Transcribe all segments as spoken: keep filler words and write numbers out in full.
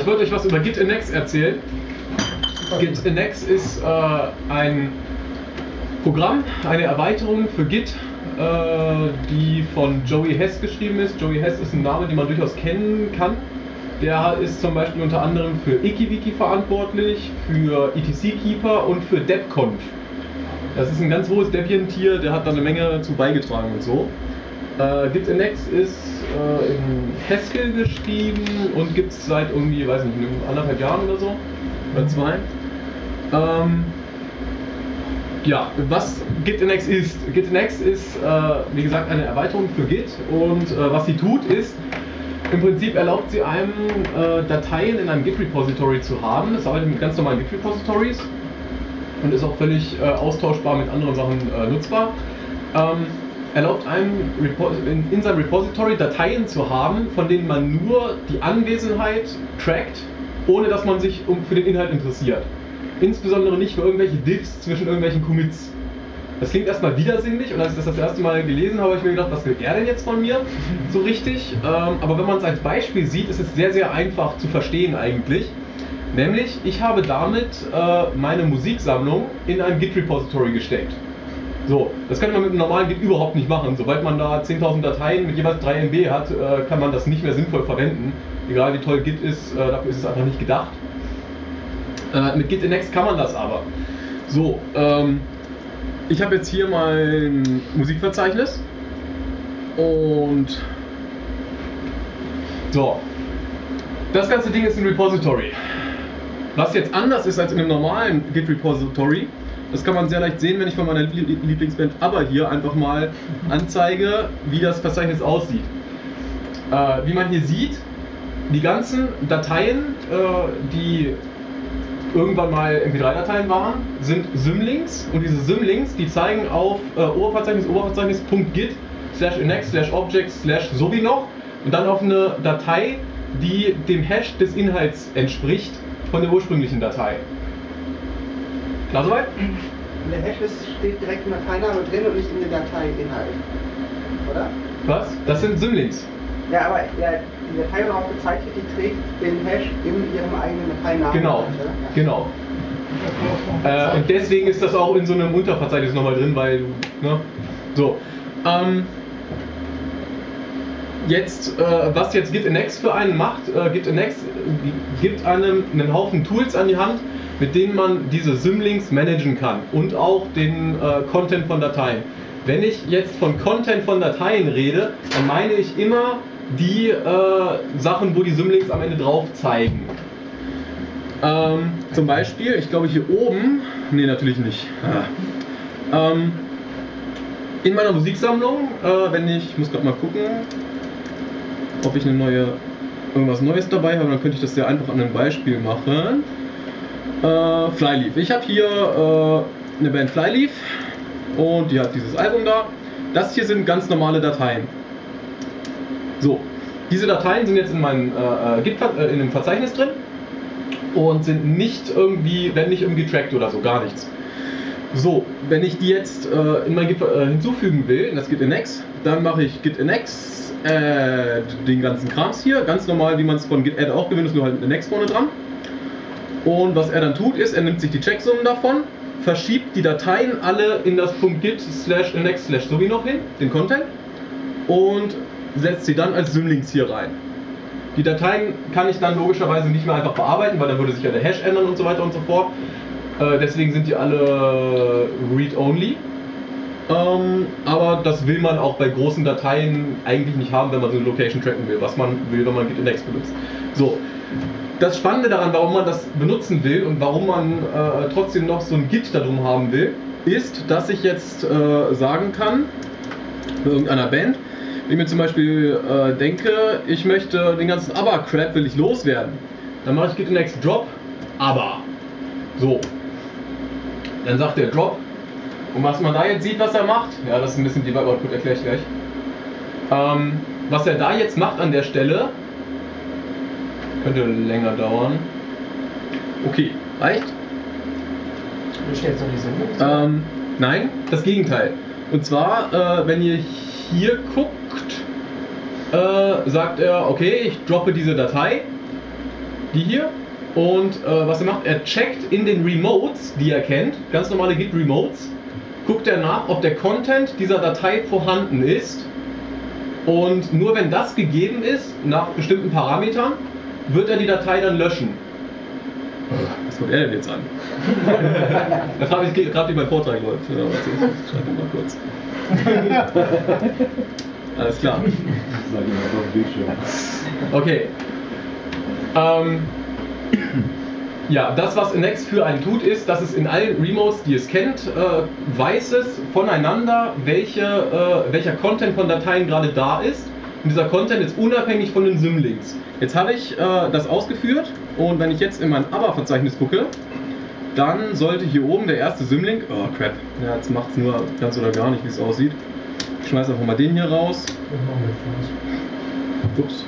ich wollte euch was über Git Index erzählen. Git Index ist äh, ein Programm, eine Erweiterung für Git, äh, die von Joey Hess geschrieben ist. Joey Hess ist ein Name, den man durchaus kennen kann. Der ist zum Beispiel unter anderem für IkiWiki verantwortlich, für E T C Keeper und für DebConf. Das ist ein ganz hohes Debian-Tier, der hat da eine Menge zu beigetragen und so. Äh, Git Index ist äh, in Haskell geschrieben und gibt es seit irgendwie, weiß nicht, anderthalb Jahren oder so, oder zwei. Ähm, ja, was Git Index ist. Git Index ist, äh, wie gesagt, eine Erweiterung für Git und äh, was sie tut ist, im Prinzip erlaubt sie einem, äh, Dateien in einem Git-Repository zu haben. Es arbeitet mit ganz normalen Git-Repositories und ist auch völlig äh, austauschbar mit anderen Sachen äh, nutzbar. Ähm, erlaubt einem in, in seinem Repository Dateien zu haben, von denen man nur die Anwesenheit trackt, ohne dass man sich um, für den Inhalt interessiert. Insbesondere nicht für irgendwelche Diffs zwischen irgendwelchen Commits. Das klingt erstmal widersinnig und als ich das das erste Mal gelesen habe, habe ich mir gedacht, was will er denn jetzt von mir? So richtig. Ähm, aber wenn man es als Beispiel sieht, ist es sehr, sehr einfach zu verstehen eigentlich. Nämlich, ich habe damit äh, meine Musiksammlung in ein Git-Repository gesteckt. So, das kann man mit einem normalen Git überhaupt nicht machen. Sobald man da zehntausend Dateien mit jeweils drei M B hat, äh, kann man das nicht mehr sinnvoll verwenden. Egal wie toll Git ist, äh, dafür ist es einfach nicht gedacht. Äh, mit Git Index kann man das aber. So, ähm, ich habe jetzt hier mein Musikverzeichnis und so, das ganze Ding ist ein Repository. Was jetzt anders ist als in einem normalen Git-Repository, das kann man sehr leicht sehen, wenn ich von meiner Lieblingsband ABBA hier einfach mal anzeige, wie das Verzeichnis aussieht. Äh, wie man hier sieht, die ganzen Dateien, äh, die irgendwann mal M P drei Dateien waren, sind Symlinks und diese Symlinks, die zeigen auf äh, Oberverzeichnis, Oberverzeichnis.git slash index slash objects slash so wie noch und dann auf eine Datei, die dem Hash des Inhalts entspricht von der ursprünglichen Datei. Klar soweit? In der Hash steht direkt im Dateiname drin und nicht in der Dateiinhalt, oder? Was? Das sind Symlinks. Ja, aber ja, die Datei auch bezeichnet, die trägt den Hash in ihrem eigenen Dateinamen. Genau, ja. genau. Äh, und deswegen ist das auch in so einem Unterverzeichnis nochmal drin, weil, ne? So. Ähm, jetzt, äh, was jetzt Git Index für einen macht, äh, Git Index gibt einem einen Haufen Tools an die Hand, mit denen man diese Symlinks managen kann und auch den äh, Content von Dateien. Wenn ich jetzt von Content von Dateien rede, dann meine ich immer die äh, Sachen, wo die Symlinks am Ende drauf zeigen. Ähm, zum Beispiel, ich glaube hier oben, nee natürlich nicht. Ah. Ähm, in meiner Musiksammlung, äh, wenn ich, ich muss gerade mal gucken, ob ich eine neue, irgendwas Neues dabei habe, dann könnte ich das sehr einfach an einem Beispiel machen. Äh, Flyleaf. Ich habe hier äh, eine Band Flyleaf und die hat dieses Album da. Das hier sind ganz normale Dateien. So, diese Dateien sind jetzt in meinem äh, Git, äh, in einem Verzeichnis drin und sind nicht irgendwie, werden nicht irgendwie getrackt oder so, gar nichts. So, wenn ich die jetzt äh, in mein Git äh, hinzufügen will, in das Git Index, dann mache ich Git Index, add den ganzen Krams hier, ganz normal, wie man es von Git Add auch gewöhnt ist, nur halt mit Index vorne dran. Und was er dann tut, ist, er nimmt sich die Checksummen davon, verschiebt die Dateien alle in das .git slash index slash so wie noch hin, den Content, und setzt sie dann als Symlinks hier rein. Die Dateien kann ich dann logischerweise nicht mehr einfach bearbeiten, weil dann würde sich ja der Hash ändern und so weiter und so fort. Äh, deswegen sind die alle read-only. Ähm, aber das will man auch bei großen Dateien eigentlich nicht haben, wenn man so eine Location tracken will, was man will, wenn man Git Index benutzt. So. Das Spannende daran, warum man das benutzen will und warum man äh, trotzdem noch so ein Git darum haben will, ist, dass ich jetzt äh, sagen kann, bei irgendeiner Band, wenn ich mir zum Beispiel äh, denke, ich möchte den ganzen ABBA-Crap will ich loswerden, dann mache ich Git Index Drop ABBA. So. Dann sagt der Drop. Und was man da jetzt sieht, was er macht, ja, das ist ein bisschen Debug Output, erkläre ich gleich. Ähm, was er da jetzt macht an der Stelle, könnte länger dauern. Okay, reicht? Du stellst doch die Symlinks? Ähm, nein, das Gegenteil. Und zwar, äh, wenn ihr hier guckt, äh, sagt er, okay, ich droppe diese Datei. die hier. Und äh, was er macht, er checkt in den Remotes, die er kennt, ganz normale Git Remotes, guckt er nach, ob der Content dieser Datei vorhanden ist. Und nur wenn das gegeben ist, nach bestimmten Parametern, wird er die Datei dann löschen. Was guckt er denn jetzt an? Da frage ich gerade, wie mein Vortrag läuft. Ja, warte, ich schreibe mal kurz. Alles klar. Okay. Ähm, ja, das, was Emacs für einen tut, ist, dass es in allen Remotes, die es kennt, äh, weiß es voneinander, welche, äh, welcher Content von Dateien gerade da ist. Und dieser Content ist unabhängig von den Symlinks. Jetzt habe ich äh, das ausgeführt und wenn ich jetzt in mein Aber-Verzeichnis gucke, dann sollte hier oben der erste Symlink, oh crap, ja, jetzt macht es nur ganz oder gar nicht, wie es aussieht. Ich schmeiße einfach mal den hier raus. Ups.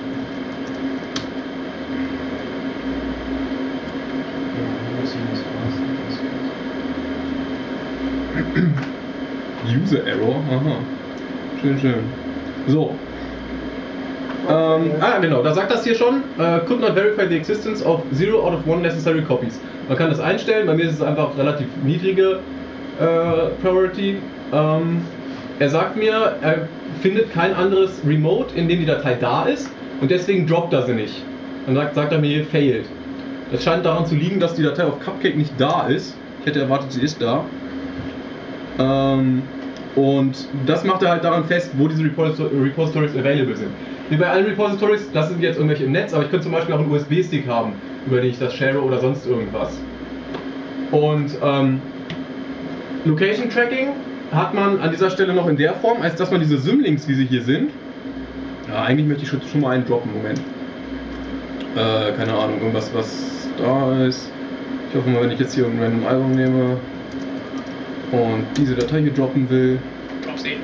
User Error, aha. Schön, schön. So. Ähm, ah, genau, da sagt das hier schon, uh, could not verify the existence of zero out of one necessary copies. Man kann das einstellen, bei mir ist es einfach relativ niedrige äh, Priority. Ähm, er sagt mir, er findet kein anderes Remote, in dem die Datei da ist und deswegen droppt er sie nicht. Dann sagt, sagt er mir, failed. Das scheint daran zu liegen, dass die Datei auf Cupcake nicht da ist. Ich hätte erwartet, sie ist da. Ähm, und das macht er halt daran fest, wo diese Repositories available sind. Wie bei allen Repositories, das sind jetzt irgendwelche im Netz, aber ich könnte zum Beispiel auch einen U S B-Stick haben, über den ich das share oder sonst irgendwas. Und ähm, Location Tracking hat man an dieser Stelle noch in der Form, als dass man diese Symlinks, wie sie hier sind, ja, eigentlich möchte ich schon, schon mal einen droppen, Moment. Äh, keine Ahnung, irgendwas, was da ist. Ich hoffe mal, wenn ich jetzt hier ein random Album nehme und diese Datei hier droppen will, drop sie.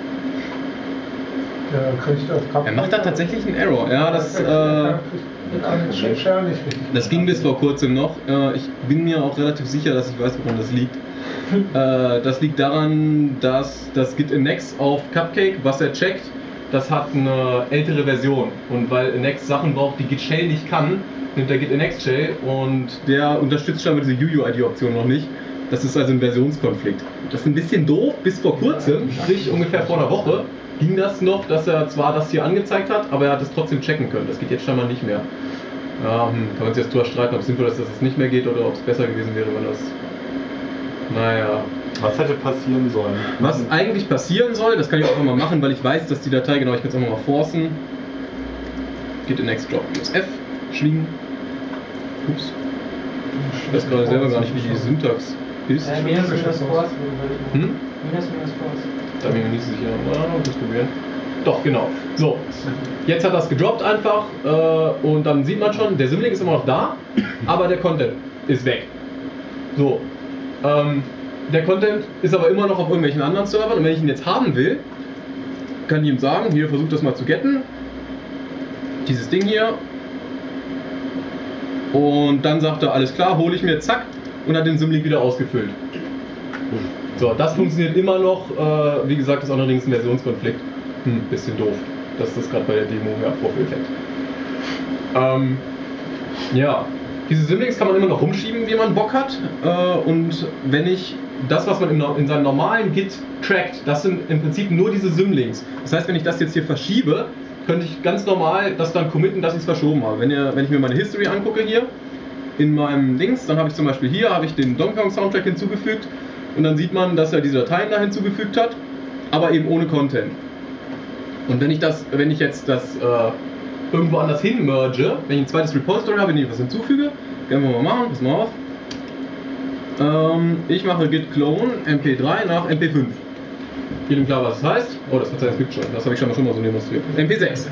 Ja, er macht da tatsächlich einen Error. Ja, das, äh, das ging bis vor kurzem noch. Äh, ich bin mir auch relativ sicher, dass ich weiß, woran das liegt. Äh, das liegt daran, dass das Git Emacs auf Cupcake, was er checkt, das hat eine ältere Version. Und weil Emacs Sachen braucht, die Git Shell nicht kann, nimmt der Git Emacs Shell und der unterstützt scheinbar diese U U I D-Option noch nicht. Das ist also ein Versionskonflikt. Das ist ein bisschen doof, bis vor kurzem, sprich ungefähr vor einer Woche, ging das noch, dass er zwar das hier angezeigt hat, aber er hat es trotzdem checken können. Das geht jetzt scheinbar nicht mehr. Ja, hm, kann man sich jetzt drüber streiten, ob es sinnvoll ist, dass es nicht mehr geht oder ob es besser gewesen wäre, wenn das... Naja... Was hätte passieren sollen? Was eigentlich passieren soll, das kann ich auch mal machen, weil ich weiß, dass die Datei, genau, ich kann es auch mal forcen. Git Emacs drop minus F, schwingen. Ups. Ich weiß gerade selber gar nicht, wie die Syntax ist. Äh, minus minus force. Hm? Minus minus force. Da bin ich mir nicht so sicher. Na, das probieren. Doch, genau. So, jetzt hat das gedroppt einfach äh, und dann sieht man schon, der Symlink ist immer noch da, aber der Content ist weg. So, ähm, der Content ist aber immer noch auf irgendwelchen anderen Servern und wenn ich ihn jetzt haben will, kann ich ihm sagen, hier, versuch das mal zu getten. Dieses Ding hier. Und dann sagt er, alles klar, hole ich mir, zack, und hat den Symlink wieder ausgefüllt. So, das funktioniert immer noch. Äh, wie gesagt, ist allerdings ein Versionskonflikt. Hm, bisschen doof. Das ist gerade bei der Demo ja Vorführeffekt. Ähm, ja, diese Symlinks kann man immer noch rumschieben, wie man Bock hat. Äh, und wenn ich das, was man in, in seinem normalen Git trackt, das sind im Prinzip nur diese Symlinks. Das heißt, wenn ich das jetzt hier verschiebe, könnte ich ganz normal das dann committen, dass ich es verschoben habe. Wenn, ihr, wenn ich mir meine History angucke hier, in meinem Dings, dann habe ich zum Beispiel hier habe ich den Donkey Kong Soundtrack hinzugefügt und dann sieht man, dass er diese Dateien da hinzugefügt hat, aber eben ohne Content. Und wenn ich das, wenn ich jetzt das äh, irgendwo anders hin merge, wenn ich ein zweites Repository habe, in dem ich was hinzufüge, können wir mal machen, pass mal auf. Ähm, ich mache git clone M P drei nach M P fünf. Jedem klar, was das heißt? Oh, das Verzeichnis gibt schon. Das habe ich schon mal, schon mal so demonstriert. M P sechs.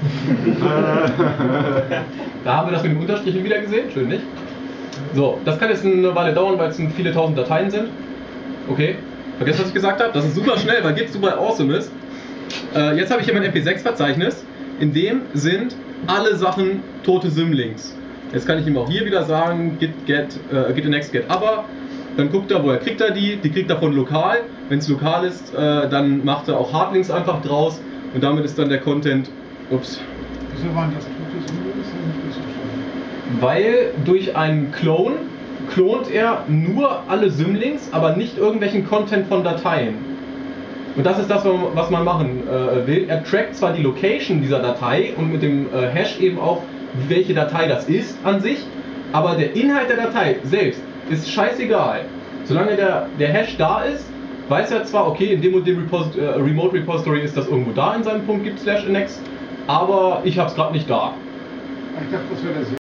Da haben wir das mit dem Unterstrichen wieder gesehen. Schön, nicht? So, das kann jetzt eine Weile dauern, weil es viele tausend Dateien sind. Okay. Vergesst, was ich gesagt habe? Das ist super schnell, weil Git super awesome ist. Äh, jetzt habe ich hier mein M P sechs Verzeichnis. In dem sind alle Sachen tote Symlinks. Jetzt kann ich ihm auch hier wieder sagen, git, get, äh, git next, get other. Dann guckt er, woher kriegt er die, die kriegt er von lokal. Wenn es lokal ist, äh, dann macht er auch Hardlinks einfach draus und damit ist dann der Content, ups. Wieso waren das tote Symlinks? Weil durch einen Clone klont er nur alle Symlinks, aber nicht irgendwelchen Content von Dateien. Und das ist das, was man machen äh, will. Er trackt zwar die Location dieser Datei und mit dem äh, Hash eben auch, welche Datei das ist an sich, aber der Inhalt der Datei selbst ist scheißegal. Solange der, der Hash da ist, weiß er zwar, okay, in dem und dem Repos äh, Remote Repository ist das irgendwo da in seinem Punkt gibt slash index, aber ich hab's gerade nicht da. Ich dachte, das wäre der Sinn